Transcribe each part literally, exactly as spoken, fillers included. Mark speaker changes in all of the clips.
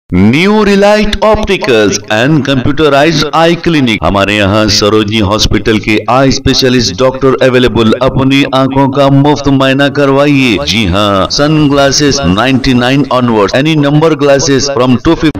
Speaker 1: New relight opticals and computerised eye clinic. हमारे यहाँ Sarojini hospital के आई स्पेशलिस्ट डॉक्टर अवेलेबल। अपनी आंखों का मुफ्त मायना करवाइए। जी हाँ, sun glasses ninety nine onward, any number glasses from two fifty.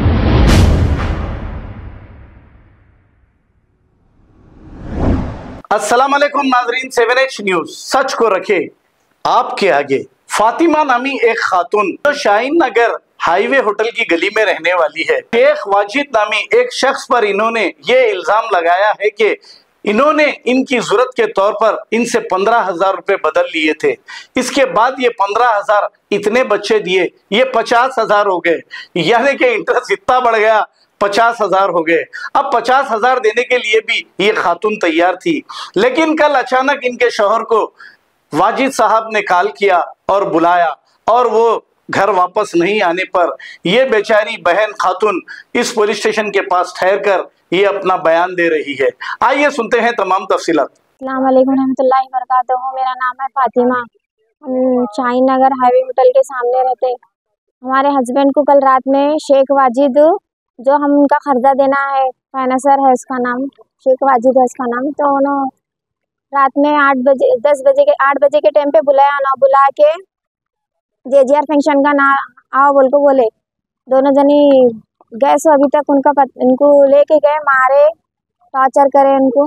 Speaker 2: अस्सलाम वालेकुम नाजरीन, सेवन एच न्यूज सच को रखे आपके आगे। फातिमा नामी एक खातून जो शाहीन नगर हाईवे होटल की गली में रहने वाली है। शेख वाजिद नामी एक शख्स पर इन्होंने ये इल्जाम लगाया है कि इन्होंने इनकी जरूरत के तौर पर इनसे पंद्रह हजार रुपए बदल लिए थे। इसके बाद ये पंद्रह हजार इतने बच्चे दिए, ये पचास हजार हो गए, यानी कि इंटरेस्ट इतना बढ़ गया, पचास हजार हो गए। अब पचास हजार देने के लिए भी ये खातून तैयार थी, लेकिन कल अचानक इनके शौहर को वाजिद साहब ने कॉल किया और बुलाया, और वो घर वापस नहीं आने पर ये बेचारी बहन खातून इस पुलिस स्टेशन के पास ठहर कर ये अपना बयान दे रही है। आइए सुनते हैं तमाम तफसीलात।
Speaker 3: अस्सलाम वालेकुम रहमतुल्लाहि व बरकातहू। मेरा नाम है फातिमा। हम शाहीन नगर हाईवे होटल के सामने रहते। हमारे हस्बैंड को कल रात में शेख वाजिद, जो हम उनका खर्चा देना है, फाइनेंसर है उसका नाम, शेख वाजिद है उसका नाम, तो उन्होंने रात में आठ बजे दस बजे के आठ बजे के टाइम पे बुलाया ना, बुला के जे जी आर फंक्शन का ना आओ बोल को बोले। दोनों जनी गए, सो अभी तक उनका पत, इनको लेके गए, मारे, टॉर्चर करे उनको।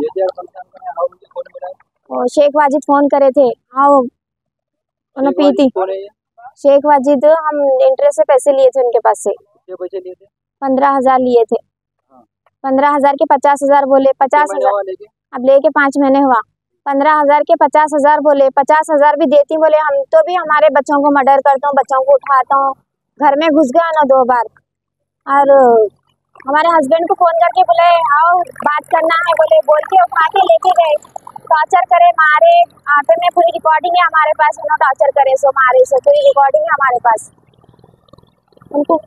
Speaker 3: और शेख वाजिद फोन करे थे, आओ उन्होंने पी थी। शेख वाजिद हम इंटरेस्ट से पैसे लिए थे उनके पास से, पंद्रह हजार लिए थे। पंद्रह हजार के पचास हजार बोले, पचास हजार अब लेके पाँच महीने हुआ। पंद्रह हजार के पचास हजार बोले, पचास हजार भी देती, बोले हम तो भी हमारे बच्चों को मर्डर करता हूँ, बच्चों को उठाता हूँ। घर में घुस गया ना दो बार। और हमारे हस्बैंड को फोन करके बोले आओ बात करना है, बोले बोल के उठा के लेके गए, टॉर्चर करे, मारे। आटे में पूरी रिकॉर्डिंग है हमारे पास, उन्होंने टॉर्चर करे सो मारे सो, पूरी रिकॉर्डिंग है हमारे पास। उनको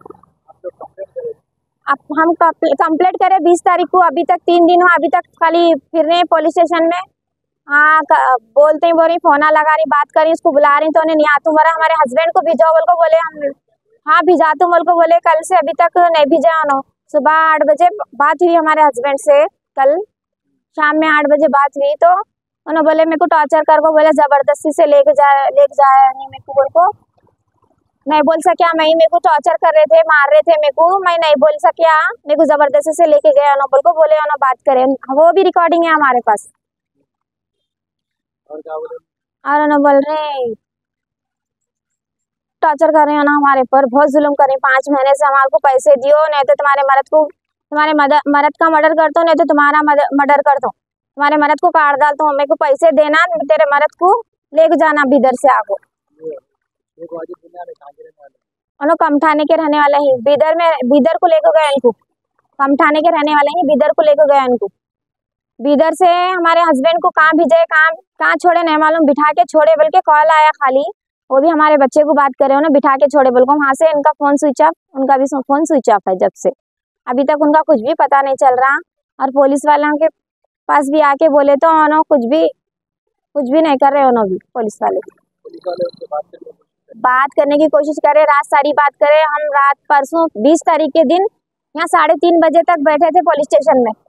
Speaker 3: अब हम कंप्लेंट करे बीस तारीख को, अभी तक तीन दिन हुआ, अभी तक खाली फिर रहे पुलिस स्टेशन में। हाँ बोलते ही बोल रही, फोना लगा रही, बात करी, उसको बुला रही तो उन्हें नहीं आतू मरा। हमारे हस्बैंड को भिजाओ बोल को बोले, हम हाँ भिजातू बोल को बोले, कल से अभी तक नहीं भिजा। उन्होंने सुबह आठ बजे बात हुई हमारे हस्बैंड से, कल शाम में आठ बजे बात हुई, तो उन्होंने बोले मेरे को टॉर्चर कर को बोले, जबरदस्ती से लेके जाए लेके जाए नहीं मेरे को बोल को। नहीं बोल सकिया, मैं मेरे को टॉर्चर कर रहे थे, मार रहे थे मेरे को, मैं नहीं बोल सकिया, मेरे को जबरदस्ती से लेके गया उन्होंने बोल को बोले। उन्होंने बात करे, वो भी रिकॉर्डिंग है हमारे पास। और क्या बोले? और उन्होंने बोल रहे टॉर्चर कर रहे हो ना हमारे पर, बहुत जुल्म कर रहे, पाँच महीने से हमारे को पैसे दियो, नहीं तो तुम्हारे मर्द को, तुम्हारे मर्द का मर्डर करता हूँ, नहीं तो तुम्हारा मर्डर करता हूँ, तुम्हारे मर्द को काट डालता हूँ, मेरे को पैसे देना, तेरे मर्द को लेके जाना भीतर से आको। उन्होंने कमठाने के रहने वाले ही, बीदर में, बीदर को लेकर गए इनको, कमठाने के रहने वाले ही, बीदर को लेकर गए इनको। बीदर से हमारे हस्बैंड को कहाँ भेजे, कहाँ कहाँ छोड़े नहीं मालूम, बिठा के छोड़े बोल के कॉल आया खाली, वो भी हमारे बच्चे को बात करे, उन्हें बिठा के छोड़े बोल को। वहाँ से इनका फोन स्विच ऑफ, उनका भी फोन स्विच ऑफ है जब से, अभी तक उनका कुछ भी पता नहीं चल रहा। और पुलिस वालों के पास भी आके बोले तो उन्होंने कुछ भी कुछ भी नहीं कर रहे। उन्होंने भी पुलिस वाले बात करने की कोशिश करे, रात सारी बात करे। हम रात परसों बीस तारीख के दिन यहाँ साढ़े तीन बजे तक बैठे थे पुलिस स्टेशन में।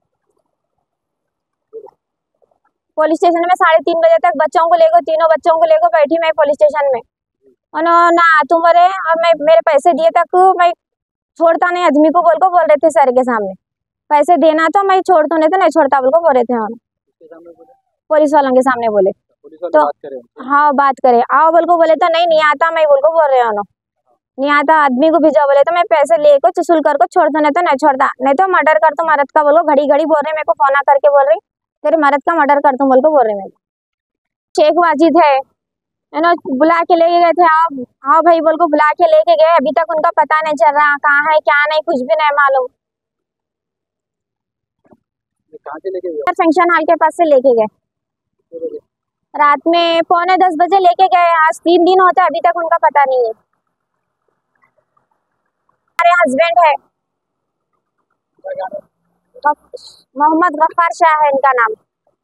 Speaker 3: पुलिस स्टेशन में साढ़े तीन बजे तक बच्चों को लेकर, तीनों बच्चों को लेकर बैठी मैं पुलिस स्टेशन में। उन्होंने ना तुम मरे, और मैं मेरे पैसे दिए तक मैं छोड़ता नहीं आदमी को बोल को बोल रहे थे सर के सामने, पैसे देना तो मैं छोड़ता नहीं तो नहीं छोड़ता बोल को बोल रहे थे। हम पुलिस वालों के सामने बोले तो हाँ बात करे, आओ बोल को बोले तो नहीं नहीं आता, मैं बोल को बोल रहे हो नहीं आता, आदमी को भेजा बोले तो मैं पैसे लेकर चुसूल कर को छोड़ता नहीं तो नहीं छोड़ता, नहीं तो मर्डर कर तो मर्द का बोलो। घड़ी घड़ी बोल रहे, मेरे को फोना करके बोल रही तेरे मर्द का मर्डर कर तुम बोल को बोल रहे। मेरे शेख वाजिद है, इन्होंने बुला के लेके गए थे, आओ आओ भाई बोल को बुला के लेके गए, अभी तक उनका पता नहीं चल रहा कहाँ है क्या नहीं, कुछ भी नहीं मालूम। कहाँ से लेके गए? फंक्शन हॉल के पास से लेके गए, रात में पौने दस बजे लेके गए। आज तीन दिन होते अभी तक उनका पता नहीं है। हमारे हस्बैंड है मोहम्मद गफ्फार शाह है इनका नाम।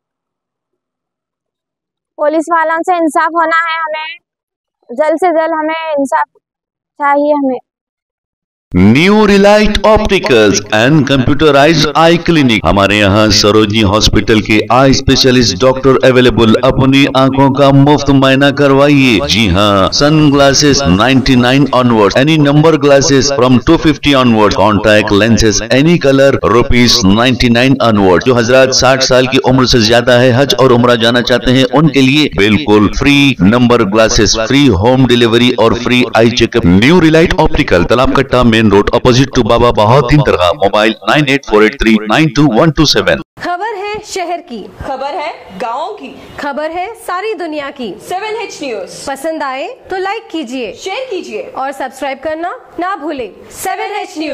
Speaker 3: पुलिस वालों से इंसाफ होना है, हमें जल्द से जल्द हमें इंसाफ चाहिए हमें।
Speaker 1: New relight opticals and computerised eye clinic. हमारे यहाँ सरोजनी हॉस्पिटल के आई स्पेशलिस्ट डॉक्टर अवेलेबल। अपनी आंखों का मुफ्त मायना करवाइए। जी हाँ, सन ग्लासेस निन्यानवे onward, any number glasses from two fifty onward, contact lenses any colour rupees निन्यानवे ऑनवर्ड। जो हजरात साठ साल की उम्र से ज्यादा है, हज और उम्रा जाना चाहते हैं, उनके लिए बिल्कुल free number glasses, free home delivery और free eye checkup. New relight optical, Talab Katta, main road, opposite to Baba Bahauddin दरगाह। Mobile nine eight four eight three nine two one two seven.
Speaker 4: खबर है शहर की,
Speaker 5: खबर है गाँव की,
Speaker 4: खबर है सारी दुनिया की।
Speaker 5: सेवन एच न्यूज
Speaker 4: पसंद आए तो लाइक कीजिए,
Speaker 5: शेयर कीजिए
Speaker 4: और सब्सक्राइब करना ना भूलें। Seven H news.